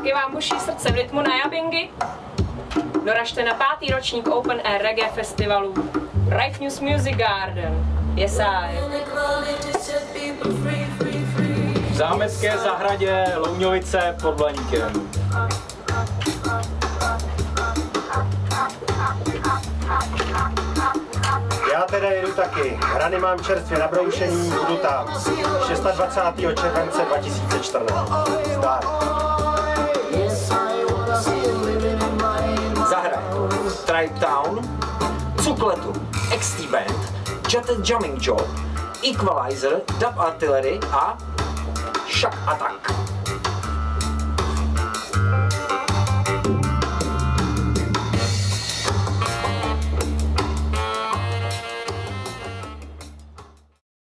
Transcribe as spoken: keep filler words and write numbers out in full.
Je vám buší srdce v rytmu na jabingy? Doražte na pátý ročník Open Air Reggae festivalu Right News Music Garden. Yes, I. V zámecké zahradě Louňovice pod Blaníkem. Já teda jedu taky. Hrany mám čerstvě nabroušený, budu tam. dvacátého šestého července dva tisíce čtrnáct. Zdar. Zahraj Tribe Town, Cukletu, X T Band, Jetted Jamming Job, Equalizer, Dub Artillery a Shock Attack.